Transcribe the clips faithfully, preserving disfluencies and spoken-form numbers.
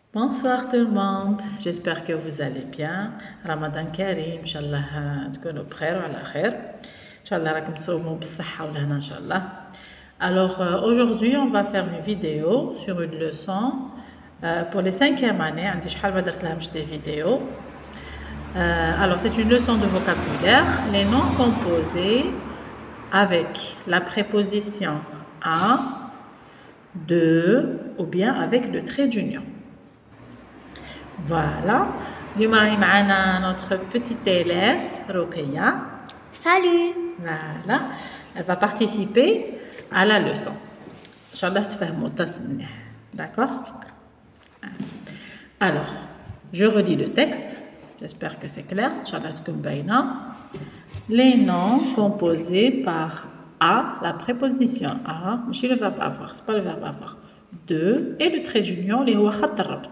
Bonsoir tout le monde, j'espère que vous allez bien. Ramadan Karim, Inch'Allah تكونوا بخير وعلى خير. Inch'Allah راكم تصوموا بالصحة والهنا Inch'Allah. Alors euh, aujourd'hui on va faire une vidéo sur une leçon euh, pour les cinquième année. عندي شحال ما درت لهمش des vidéos. Euh, alors c'est une leçon de vocabulaire, les noms composés avec la préposition à, de ou bien avec le trait d'union. Voilà. اليوم راهي معنا notre petite élève Rokeya. Salut. Voilà. Elle va participer à la leçon. Inch'Allah تفهموا الدرس مليح. D'accord? Alors, je relis le texte. J'espère que c'est clair. Inch'Allah تكون باينة. Les noms composés par a, la préposition a, ماشي le verbe avoir, c'est pas le verbe avoir. De et le trait d'union اللي هو خط الربط.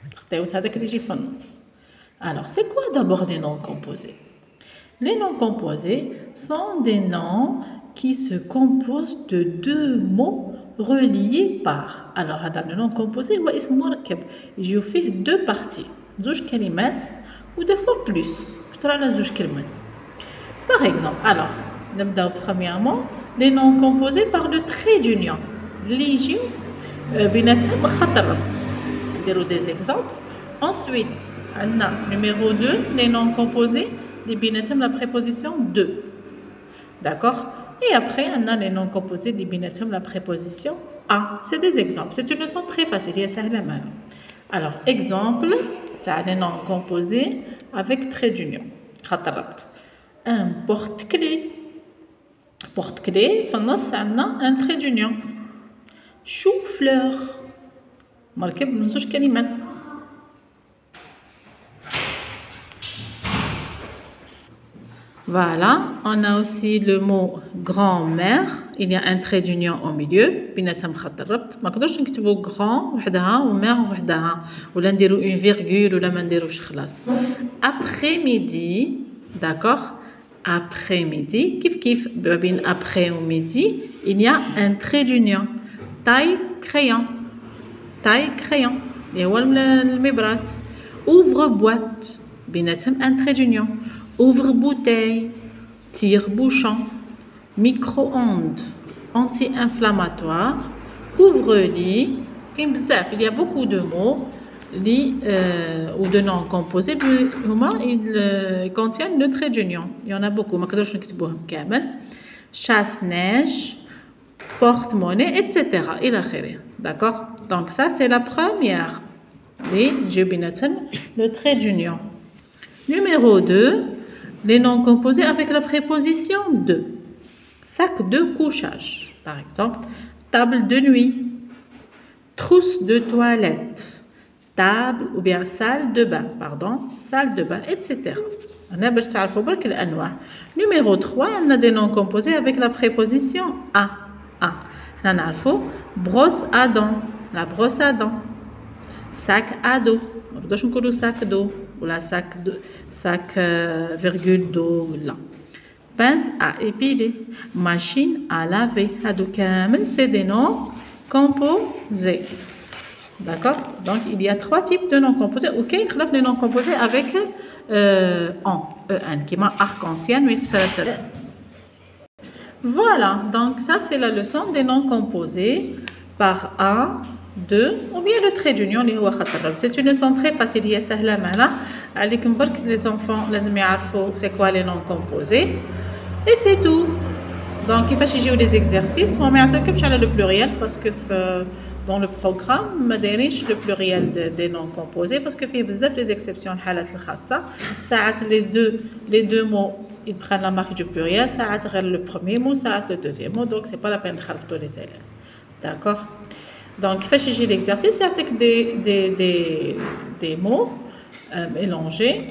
Alors, c'est quoi d'abord des noms composés? Les noms composés sont des noms qui se composent de deux mots reliés par. Alors, le nom composé, هو اسم مركب يجيو فيه deux parties, زوج كلمات ou des fois plus. كتر على زوج كلمات. Par exemple, alors, نبداو premièrement les noms composés par le trait d'union. اللي يجيو بيناتهم خط الربط. Des exemples. Ensuite, on a numéro deux, les noms composés, les binaismes, la préposition de. D'accord? Et après, on a les noms composés, les binaismes, la préposition à. C'est des exemples. C'est une leçon très facile. Alors, exemple, les noms composés avec trait d'union. Un porte-clés. Porte-clés, on a un trait d'union. Chou-fleur. مركب من زوج كلمات. Voilà, on a aussi le mot grand-mère. Il y a un trait d'union au milieu. بيناتهم خط الربط. ما نقدرش نكتبوا grand وحدها ومère وحدها ولا نديروا une virgule ولا ما نديروش خلاص. Après-midi, d'accord? Après-midi, كيف كيف بين après و midi, il y a un trait d'union. Taille crayon. Taille crayon. Et le ouvre boîte. Binatem un trait d'union. Ouvre bouteille. Tire bouchon. Micro-ondes. Anti-inflammatoire. Couvre-lit. Il y a beaucoup de mots li, euh, ou de noms composés. Ils euh, contiennent le trait d'union. Il y en a beaucoup. Chasse-neige. Porte-monnaie, et cetera. D'accord? Donc ça, c'est la première. Le trait d'union. Numéro deux, les noms composés avec la préposition de. Sac de couchage, par exemple. Table de nuit. Trousse de toilette. Table ou bien salle de bain, pardon. Salle de bain, et cetera. Numéro trois, on a des noms composés avec la préposition à. Ah, on a brosse à dents, la brosse à dents, sac à dos, on sac d'eau ou la sac de sac euh, virgule d'eau là, pince à épiler, machine à laver, c'est des noms composés. D'accord? Donc il y a trois types de noms composés. Ok, les noms composés avec euh, en, en, qui m'a arc-en-ciel, mais ça. Voilà, donc ça c'est la leçon des noms composés par A, de ou bien le trait d'union. C'est une leçon très facile, les enfants c'est quoi les noms composés et c'est tout. Donc il faut jouer des exercices. On met le pluriel parce que dans le programme le pluriel des noms composés parce que il y a des exceptions. Les deux, les deux mots ils prennent la marque du pluriel, ça a le premier mot, ça a le deuxième mot, donc c'est pas la peine de faire tous les élèves. D'accord? Donc, il faut chercher l'exercice avec des, des, des, des mots euh, mélangés,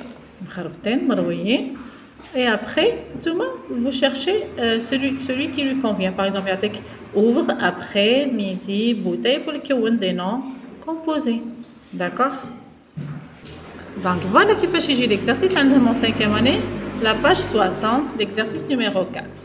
et après, tout le monde, vous cherchez euh, celui, celui qui lui convient. Par exemple, il y a ouvre, après, midi, bouteille, pour les des noms composés. D'accord? Donc, voilà qu'il faut chercher l'exercice. En mon cinquième année, la page soixante, l'exercice numéro quatre.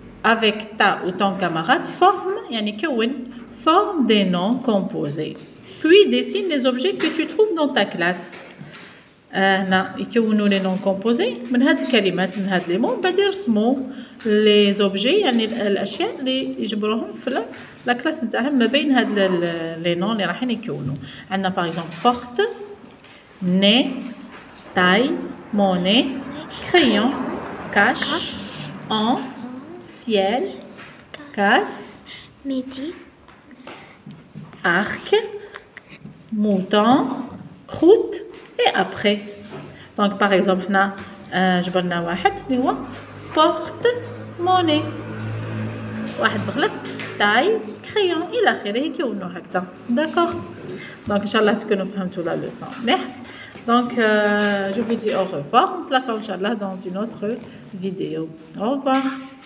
Avec ta ou ton camarade, forme, yani forme des noms composés. puis dessine les objets que tu trouves dans ta classe. هنا يكونوا لي نون كومبوزي من هاد الكلمات من هاد لي مو بعد يرسموا لي زوبجي يعني الاشياء اللي يجبروهم في لا كلاس نتاعهم ما بين هاد لي نون اللي رايحين يكونوا. عندنا باغ اكزومبل بورت ني تاي موني crayon cache en ciel casse midi arc mouton croûte et après. Donc par exemple هنا جبرنا واحد اللي هو بورت موني واحد بغلف تاي كريون الى اخره يكونوا هكذا. داكوغ دونك ان شاء الله تكونوا فهمتوا لا لوسون مليح. Donc euh, je vous dis au revoir. نتلاقاو ان شاء الله dans une autre vidéo. Au revoir.